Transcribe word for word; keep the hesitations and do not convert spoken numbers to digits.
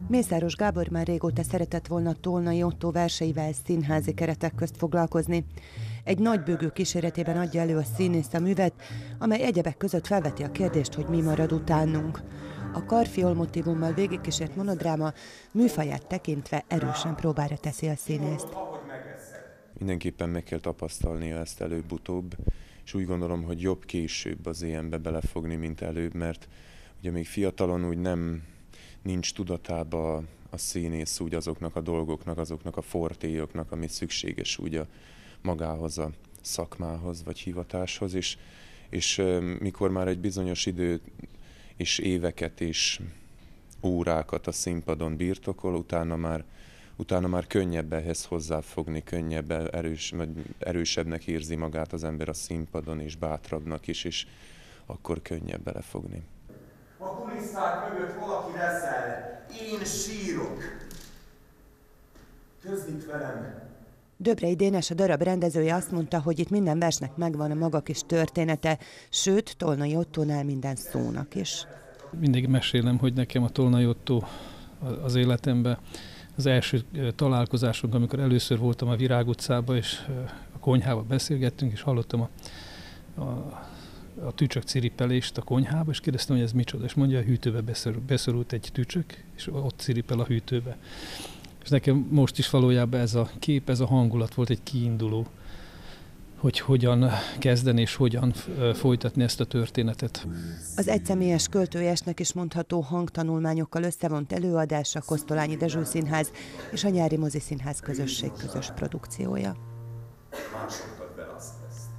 Mészáros Gábor már régóta szeretett volna Tolnai Ottó verseivel színházi keretek közt foglalkozni. Egy nagy bőgő kíséretében adja elő a színész a művet, amely egyebek között felveti a kérdést, hogy mi marad utánunk. A karfiol motívummal végigkísért monodráma műfaját tekintve erősen próbára teszi a színészt. Mindenképpen meg kell tapasztalnia ezt előbb-utóbb, és úgy gondolom, hogy jobb később az ilyenbe belefogni, mint előbb, mert ugye még fiatalon úgy nem nincs tudatába a színész úgy azoknak a dolgoknak, azoknak a fortélyoknak, ami szükséges úgy a magához, a szakmához vagy hivatáshoz, és, és mikor már egy bizonyos időt és éveket és órákat a színpadon birtokol, utána már, utána már könnyebb ehhez hozzáfogni, könnyebb, erős, erősebbnek érzi magát az ember a színpadon, és bátrabbnak is, és akkor könnyebb belefogni. A kulisszák mögött valaki reszel, én sírok. Közlik velem. Döbrei Dénes, a darab rendezője azt mondta, hogy itt minden versnek megvan a maga kis története, sőt, Tolnai Ottónál minden szónak is. Mindig mesélem, hogy nekem a Tolnai Ottó az életemben az első találkozásunk, amikor először voltam a Virág utcában, és a konyhába beszélgettünk, és hallottam a, a, a tücsök ciripelést a konyhába, és kérdeztem, hogy ez micsoda, és mondja, a hűtőbe beszorult, beszorult egy tücsök, és ott ciripel a hűtőbe. És nekem most is valójában ez a kép, ez a hangulat volt egy kiinduló, hogy hogyan kezdeni és hogyan folytatni ezt a történetet. Az egyszemélyes költőjesnek is mondható hangtanulmányokkal összevont előadás a Kosztolányi Dezső Színház és a Nyári Moziszínház közösség közös produkciója. Másoktad be azt ezt.